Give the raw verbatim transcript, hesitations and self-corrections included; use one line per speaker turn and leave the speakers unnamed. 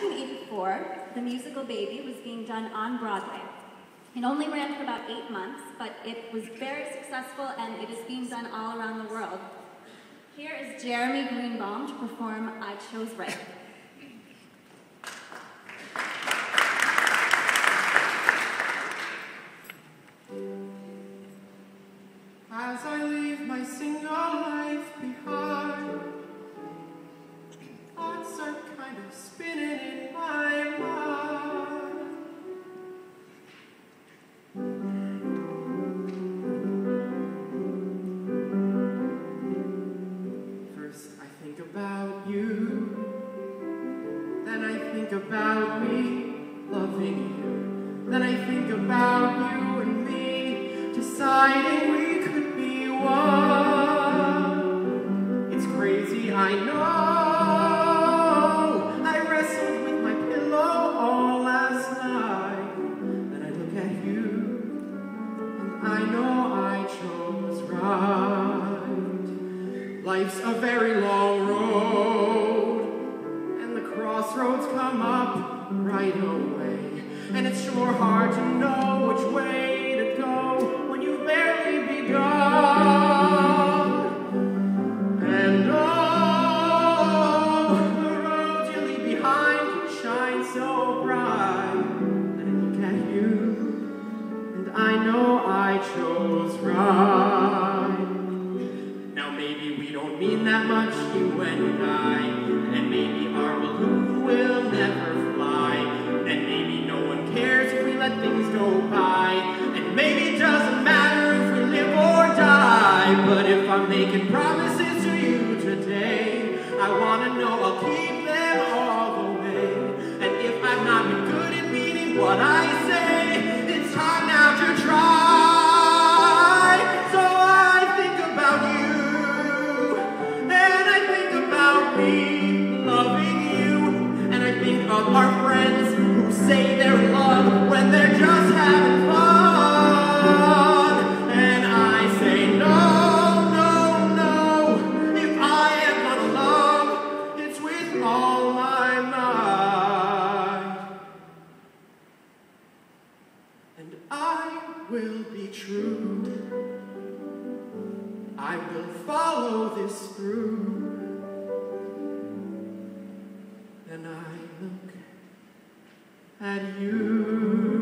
nineteen eighty-four, the musical Baby was being done on Broadway. It only ran for about eight months, but it was very successful and it is being done all around the world. Here is Jeremy Greenbaum to perform I Chose Right.
As I leave my single life behind, thoughts are kind of spinning in my mind. First I think about you, then I think about me loving you, then I think about you and me deciding we could be one. It's crazy, I know. I wrestled with my pillow all last night. Then I look at you, and I know I chose right. Life's a very long road, and the crossroads come up right away. And it's sure hard to know which way to go when you've barely begun. And oh, the road you leave behind shines so bright. And I look at you, and I know I chose right. Now maybe we don't mean that much, you and I, and maybe our balloon will never fly, and maybe no one cares if we let things go by, and maybe it doesn't matter if we live or die. But if I'm making promises to you today, I want to know I'll keep them all the way. And if I've not been good at meaning what I say, it's time now to try. So I think about you, and I think about me loving you, and I think of our friends who say they're in love when they're just having fun. And I say no, no, no, if I am gonna love, it's with all my might. And I will be true, I will follow this through. And I look at you.